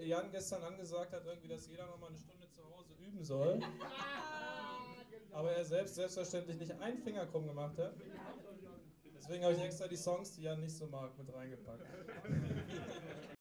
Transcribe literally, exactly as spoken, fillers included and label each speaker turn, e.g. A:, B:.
A: Jan gestern angesagt hat, irgendwie, dass jeder noch mal eine Stunde zu Hause üben soll. Aber er selbst selbstverständlich nicht einen Finger krumm gemacht hat. Deswegen habe ich extra die Songs, die Jan nicht so mag, mit reingepackt.